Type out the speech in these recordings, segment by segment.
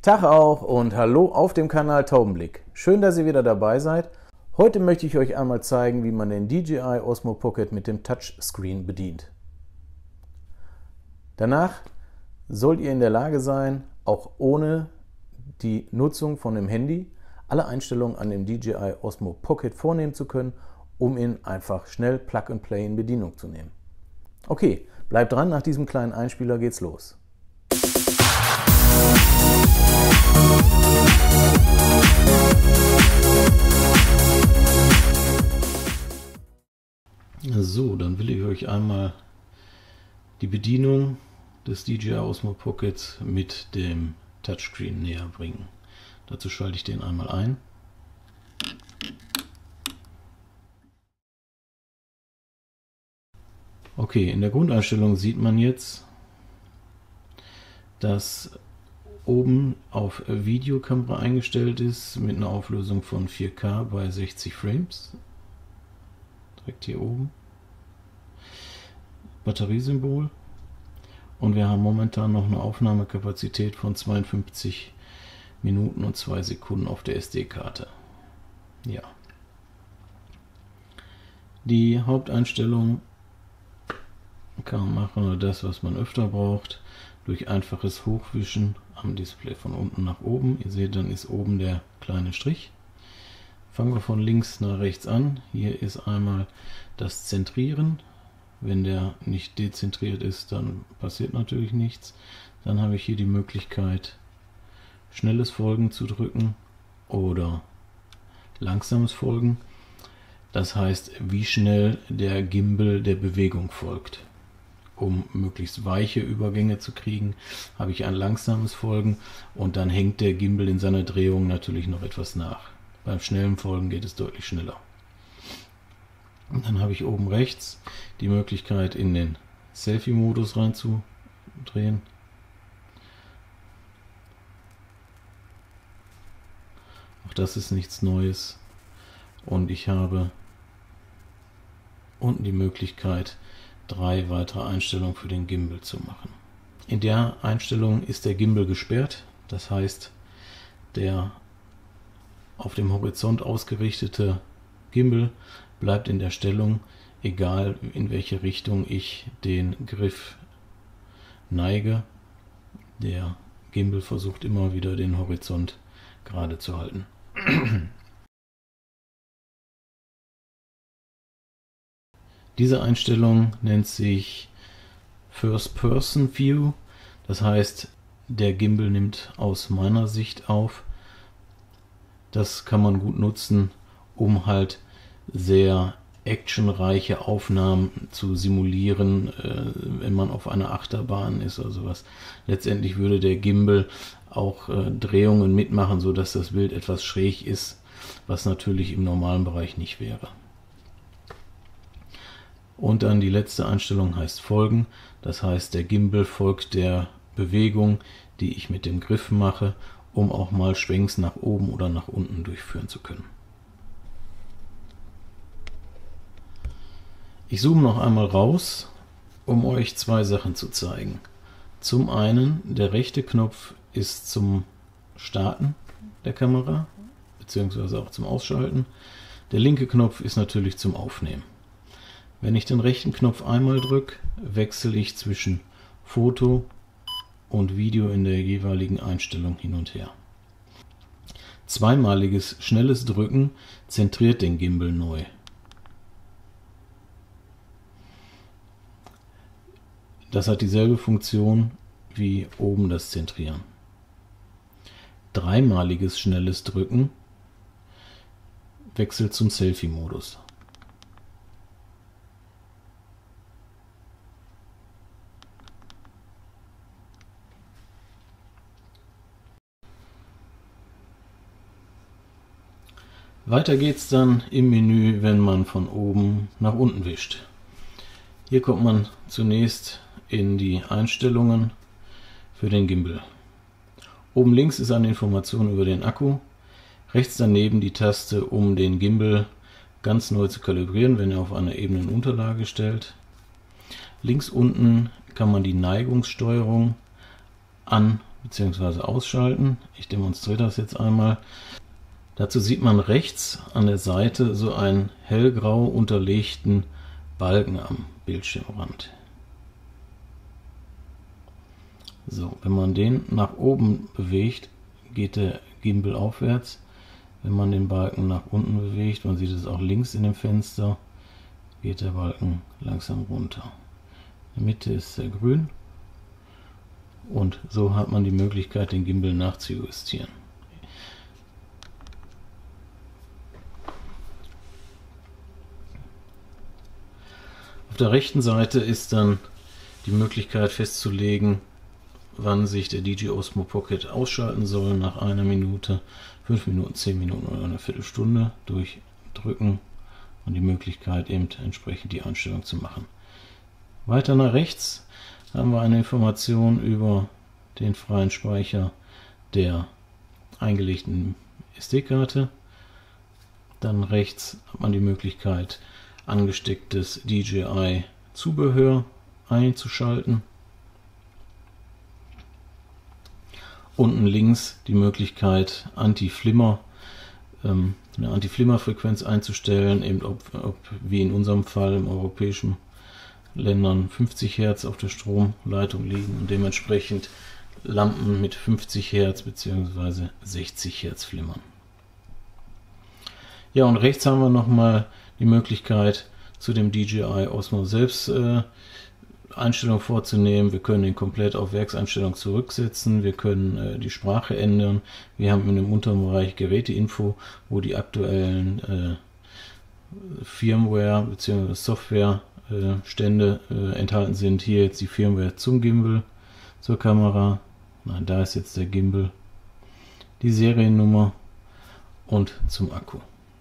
Tag auch und hallo auf dem Kanal Taubenblick. Schön, dass ihr wieder dabei seid. Heute möchte ich euch einmal zeigen, wie man den DJI Osmo Pocket mit dem Touchscreen bedient. Danach sollt ihr in der Lage sein, auch ohne die Nutzung von dem Handy alle Einstellungen an dem DJI Osmo Pocket vornehmen zu können, um ihn einfach schnell Plug and Play in Bedienung zu nehmen. Okay, bleibt dran, nach diesem kleinen Einspieler geht's los. So, dann will ich euch einmal die Bedienung des DJI Osmo Pockets mit dem Touchscreen näher bringen. Dazu schalte ich den einmal ein. Okay, in der Grundeinstellung sieht man jetzt, dass oben auf Videokamera eingestellt ist mit einer Auflösung von 4K bei 60 Frames. Direkt hier oben. Batteriesymbol. Und wir haben momentan noch eine Aufnahmekapazität von 52 Minuten und 2 Sekunden auf der SD-Karte. Ja. Die Haupteinstellung kann man machen, oder das, was man öfter braucht, durch einfaches Hochwischen am Display von unten nach oben. Ihr seht, dann ist oben der kleine Strich. Fangen wir von links nach rechts an. Hier ist einmal das Zentrieren. Wenn der nicht dezentriert ist, dann passiert natürlich nichts. Dann habe ich hier die Möglichkeit, schnelles Folgen zu drücken oder langsames Folgen. Das heißt, wie schnell der Gimbal der Bewegung folgt. Um möglichst weiche Übergänge zu kriegen, habe ich ein langsames Folgen und dann hängt der Gimbal in seiner Drehung natürlich noch etwas nach. Beim schnellen Folgen geht es deutlich schneller. Und dann habe ich oben rechts die Möglichkeit, in den Selfie-Modus reinzudrehen. Auch das ist nichts Neues. Und ich habe unten die Möglichkeit, 3 weitere Einstellungen für den Gimbal zu machen. In der Einstellung ist der Gimbal gesperrt. Das heißt, der auf dem Horizont ausgerichtete Gimbal bleibt in der Stellung, egal in welche Richtung ich den Griff neige. Der Gimbal versucht immer wieder den Horizont gerade zu halten. Diese Einstellung nennt sich First Person View. Das heißt, der Gimbal nimmt aus meiner Sicht auf. Das kann man gut nutzen, um halt sehr actionreiche Aufnahmen zu simulieren, wenn man auf einer Achterbahn ist oder sowas. Letztendlich würde der Gimbal auch Drehungen mitmachen, so dass das Bild etwas schräg ist, was natürlich im normalen Bereich nicht wäre. Und dann die letzte Einstellung heißt Folgen. Das heißt, der Gimbal folgt der Bewegung, die ich mit dem Griff mache, um auch mal Schwenks nach oben oder nach unten durchführen zu können. Ich zoome noch einmal raus, um euch 2 Sachen zu zeigen. Zum einen, der rechte Knopf ist zum Starten der Kamera, beziehungsweise auch zum Ausschalten. Der linke Knopf ist natürlich zum Aufnehmen. Wenn ich den rechten Knopf einmal drücke, wechsle ich zwischen Foto und Video in der jeweiligen Einstellung hin und her. Zweimaliges schnelles Drücken zentriert den Gimbal neu. Das hat dieselbe Funktion wie oben das Zentrieren. Dreimaliges schnelles Drücken wechselt zum Selfie-Modus. Weiter geht's dann im Menü, wenn man von oben nach unten wischt. Hier kommt man zunächst in die Einstellungen für den Gimbal. Oben links ist eine Information über den Akku. Rechts daneben die Taste, um den Gimbal ganz neu zu kalibrieren, wenn er auf einer ebenen Unterlage stellt. Links unten kann man die Neigungssteuerung an bzw. ausschalten. Ich demonstriere das jetzt einmal. Dazu sieht man rechts an der Seite so einen hellgrau unterlegten Balken am Bildschirmrand. So, wenn man den nach oben bewegt, geht der Gimbal aufwärts. Wenn man den Balken nach unten bewegt, man sieht es auch links in dem Fenster, geht der Balken langsam runter. In der Mitte ist er grün und so hat man die Möglichkeit, den Gimbal nachzujustieren. Auf der rechten Seite ist dann die Möglichkeit festzulegen, wann sich der DJI Osmo Pocket ausschalten soll, nach einer Minute, 5 Minuten, 10 Minuten oder einer Viertelstunde durch Drücken und die Möglichkeit eben entsprechend die Einstellung zu machen. Weiter nach rechts haben wir eine Information über den freien Speicher der eingelegten SD-Karte. Dann rechts hat man die Möglichkeit, angestecktes DJI Zubehör einzuschalten. Unten links die Möglichkeit, eine Anti-Flimmer-Frequenz einzustellen, eben ob wie in unserem Fall im europäischen Ländern 50 Hertz auf der Stromleitung liegen und dementsprechend Lampen mit 50 Hertz bzw. 60 Hertz flimmern. Ja, und rechts haben wir nochmal die Möglichkeit, zu dem DJI Osmo selbst Einstellungen vorzunehmen. Wir können ihn komplett auf Werkseinstellung zurücksetzen. Wir können die Sprache ändern. Wir haben in dem unteren Bereich Geräteinfo, wo die aktuellen Firmware bzw. Softwarestände enthalten sind. Hier jetzt die Firmware zum Gimbal, zur Kamera. Nein, da ist jetzt der Gimbal. Die Seriennummer und zum Akku.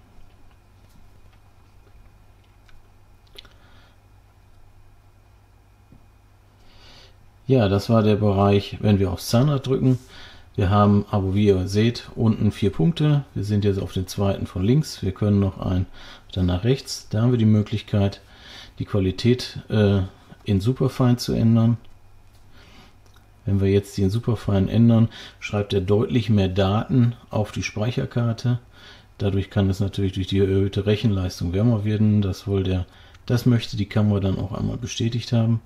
Ja, das war der Bereich, wenn wir auf Zahnrad drücken. Wir haben aber, wie ihr seht, unten 4 Punkte. Wir sind jetzt auf den zweiten von links. Wir können noch einen dann nach rechts. Da haben wir die Möglichkeit, die Qualität in Superfine zu ändern. Wenn wir jetzt die in Superfine ändern, schreibt er deutlich mehr Daten auf die Speicherkarte. Dadurch kann es natürlich durch die erhöhte Rechenleistung wärmer werden. Das möchte die Kamera dann auch einmal bestätigt haben.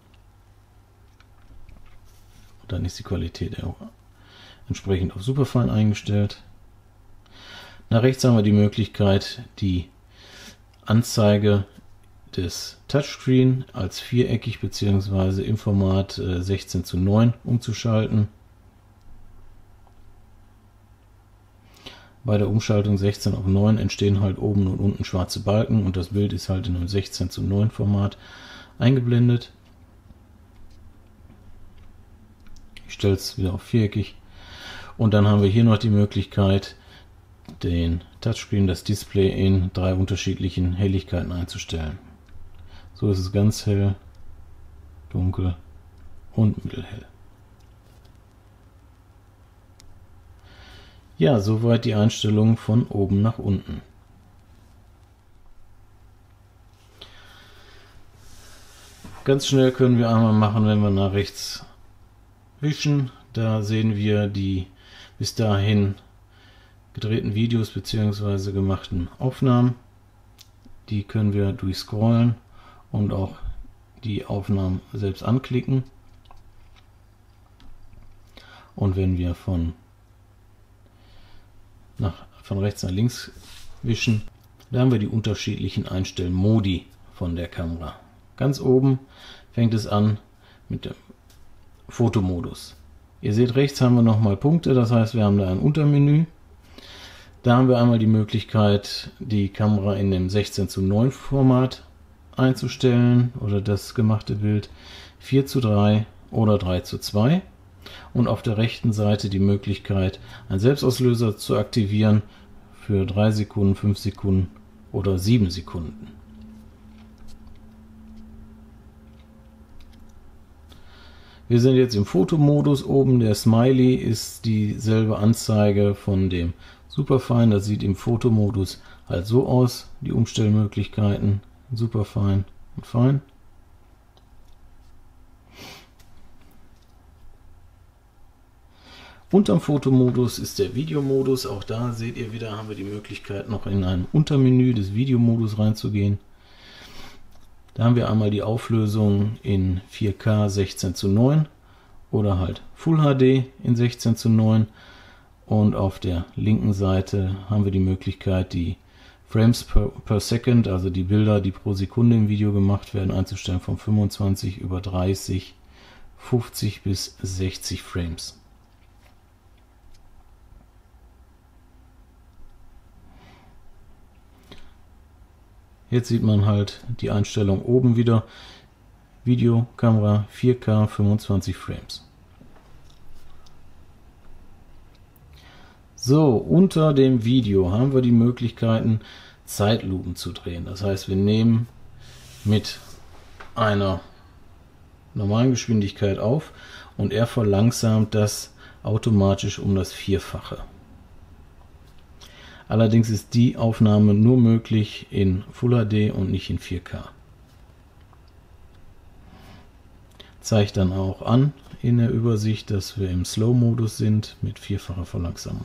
Dann ist die Qualität auch entsprechend auf Superfine eingestellt. Nach rechts haben wir die Möglichkeit, die Anzeige des Touchscreen als viereckig bzw. im Format 16:9 umzuschalten. Bei der Umschaltung 16 auf 9 entstehen halt oben und unten schwarze Balken und das Bild ist halt in einem 16:9 Format eingeblendet. Ich stelle es wieder auf viereckig und dann haben wir hier noch die Möglichkeit, den Touchscreen, das Display in 3 unterschiedlichen Helligkeiten einzustellen. So ist es ganz hell, dunkel und mittelhell. Ja, soweit die Einstellung von oben nach unten. Ganz schnell können wir einmal machen, wenn wir nach rechts wischen. Da sehen wir die bis dahin gedrehten Videos bzw. gemachten Aufnahmen. Die können wir durchscrollen und auch die Aufnahmen selbst anklicken. Und wenn wir von rechts nach links wischen, da haben wir die unterschiedlichen Einstellmodi von der Kamera. Ganz oben fängt es an mit dem Fotomodus. Ihr seht, rechts haben wir nochmal Punkte, das heißt, wir haben da ein Untermenü. Da haben wir einmal die Möglichkeit, die Kamera in dem 16:9 Format einzustellen oder das gemachte Bild 4:3 oder 3:2 und auf der rechten Seite die Möglichkeit, einen Selbstauslöser zu aktivieren für 3 Sekunden, 5 Sekunden oder 7 Sekunden. Wir sind jetzt im Fotomodus. Oben der Smiley ist dieselbe Anzeige von dem Superfine. Das sieht im Fotomodus halt so aus, die Umstellmöglichkeiten, Superfine und Fine. Unterm Fotomodus ist der Videomodus. Auch da seht ihr wieder, haben wir die Möglichkeit, noch in ein Untermenü des Videomodus reinzugehen. Da haben wir einmal die Auflösung in 4K 16:9 oder halt Full HD in 16:9. Und auf der linken Seite haben wir die Möglichkeit, die Frames per Second, also die Bilder, die pro Sekunde im Video gemacht werden, einzustellen von 25 über 30, 50 bis 60 Frames. Jetzt sieht man halt die Einstellung oben wieder. Videokamera 4K 25 Frames. So, unter dem Video haben wir die Möglichkeiten, Zeitlupen zu drehen. Das heißt, wir nehmen mit einer normalen Geschwindigkeit auf und er verlangsamt das automatisch um das Vierfache. Allerdings ist die Aufnahme nur möglich in Full HD und nicht in 4K. Zeigt dann auch an in der Übersicht, dass wir im Slow-Modus sind mit vierfacher Verlangsamung.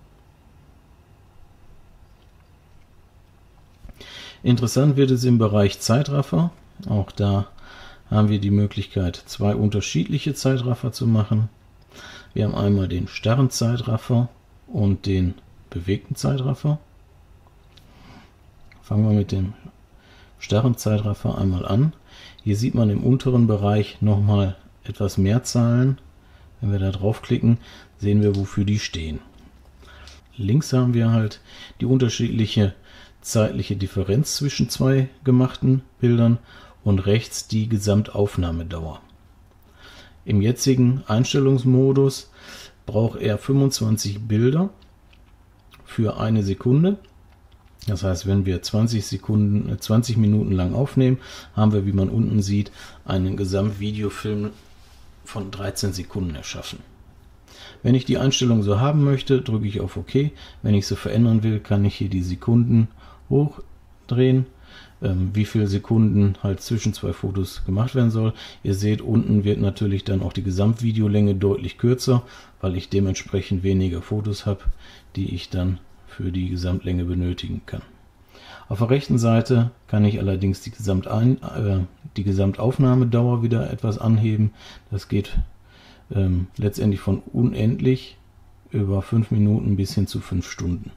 Interessant wird es im Bereich Zeitraffer. Auch da haben wir die Möglichkeit, zwei unterschiedliche Zeitraffer zu machen. Wir haben einmal den starren Zeitraffer und den bewegten Zeitraffer. Fangen wir mit dem starren Zeitraffer einmal an. Hier sieht man im unteren Bereich nochmal etwas mehr Zahlen. Wenn wir da draufklicken, sehen wir, wofür die stehen. Links haben wir halt die unterschiedliche zeitliche Differenz zwischen zwei gemachten Bildern und rechts die Gesamtaufnahmedauer. Im jetzigen Einstellungsmodus braucht er 25 Bilder für eine Sekunde. Das heißt, wenn wir 20 Minuten lang aufnehmen, haben wir, wie man unten sieht, einen Gesamtvideofilm von 13 Sekunden erschaffen. Wenn ich die Einstellung so haben möchte, drücke ich auf OK. Wenn ich sie verändern will, kann ich hier die Sekunden hochdrehen, wie viele Sekunden halt zwischen zwei Fotos gemacht werden soll. Ihr seht, unten wird natürlich dann auch die Gesamtvideolänge deutlich kürzer, weil ich dementsprechend weniger Fotos habe, die ich dann für die Gesamtlänge benötigen kann. Auf der rechten Seite kann ich allerdings die Gesamtaufnahmedauer wieder etwas anheben. Das geht letztendlich von unendlich über 5 Minuten bis hin zu 5 Stunden.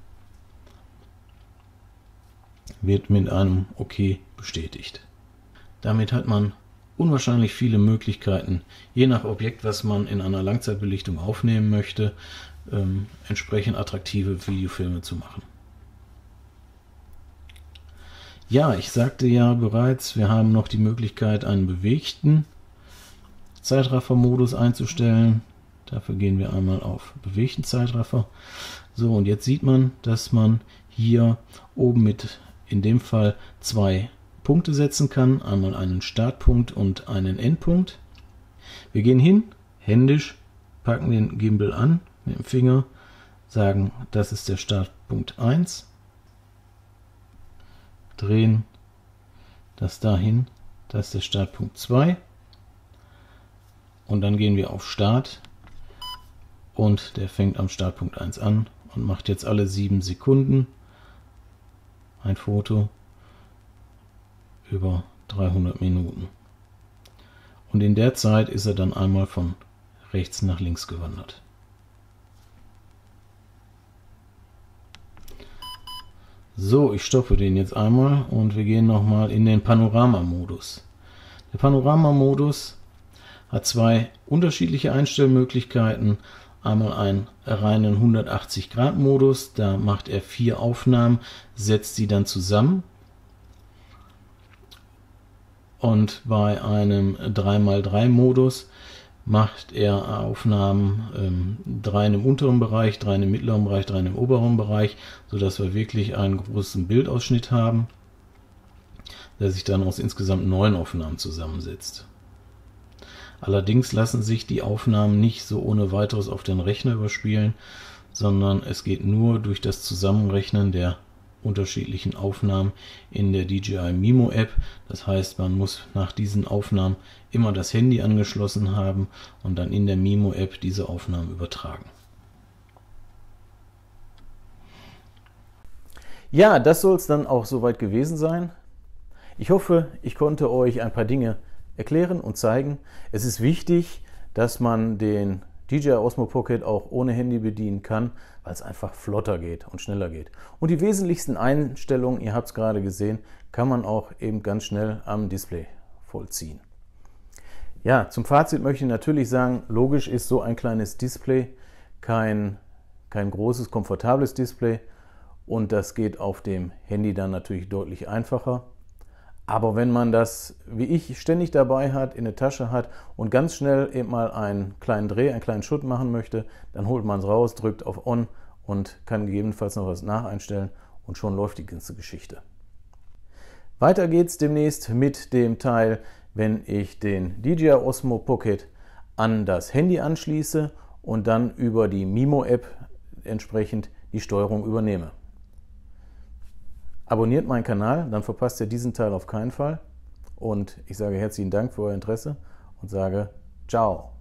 Wird mit einem OK bestätigt. Damit hat man unwahrscheinlich viele Möglichkeiten, je nach Objekt, was man in einer Langzeitbelichtung aufnehmen möchte, entsprechend attraktive Videofilme zu machen. Ja, ich sagte ja bereits, wir haben noch die Möglichkeit, einen bewegten Zeitraffer-Modus einzustellen. Dafür gehen wir einmal auf bewegten Zeitraffer. So, und jetzt sieht man, dass man hier oben mit in dem Fall zwei Punkte setzen kann. Einmal einen Startpunkt und einen Endpunkt. Wir gehen hin, händisch, packen den Gimbal an mit dem Finger, sagen, das ist der Startpunkt 1, drehen das dahin, das ist der Startpunkt 2 und dann gehen wir auf Start und der fängt am Startpunkt 1 an und macht jetzt alle 7 Sekunden ein Foto über 300 Minuten. Und in der Zeit ist er dann einmal von rechts nach links gewandert. So, ich stoppe den jetzt einmal und wir gehen nochmal in den Panorama-Modus. Der Panorama-Modus hat zwei unterschiedliche Einstellmöglichkeiten. Einmal einen reinen 180-Grad-Modus, da macht er 4 Aufnahmen, setzt sie dann zusammen. Und bei einem 3x3-Modus macht er Aufnahmen 3 im unteren Bereich, 3 im mittleren Bereich, 3 im oberen Bereich, sodass wir wirklich einen großen Bildausschnitt haben, der sich dann aus insgesamt 9 Aufnahmen zusammensetzt. Allerdings lassen sich die Aufnahmen nicht so ohne weiteres auf den Rechner überspielen, sondern es geht nur durch das Zusammenrechnen der unterschiedlichen Aufnahmen in der DJI Mimo App. Das heißt, man muss nach diesen Aufnahmen immer das Handy angeschlossen haben und dann in der Mimo App diese Aufnahmen übertragen. Ja, das soll es dann auch soweit gewesen sein. Ich hoffe, ich konnte euch ein paar Dinge erklären und zeigen. Es ist wichtig, dass man den DJI Osmo Pocket auch ohne Handy bedienen kann, weil es einfach flotter geht und schneller geht. Und die wesentlichsten Einstellungen, ihr habt es gerade gesehen, kann man auch eben ganz schnell am Display vollziehen. Ja, zum Fazit möchte ich natürlich sagen, logisch ist so ein kleines Display kein großes, komfortables Display und das geht auf dem Handy dann natürlich deutlich einfacher. Aber wenn man das, wie ich, ständig dabei hat, in der Tasche hat und ganz schnell eben mal einen kleinen Dreh, einen kleinen Schritt machen möchte, dann holt man es raus, drückt auf On und kann gegebenenfalls noch was nacheinstellen und schon läuft die ganze Geschichte. Weiter geht's demnächst mit dem Teil, wenn ich den DJI Osmo Pocket an das Handy anschließe und dann über die Mimo-App entsprechend die Steuerung übernehme. Abonniert meinen Kanal, dann verpasst ihr diesen Teil auf keinen Fall. Und ich sage herzlichen Dank für euer Interesse und sage ciao.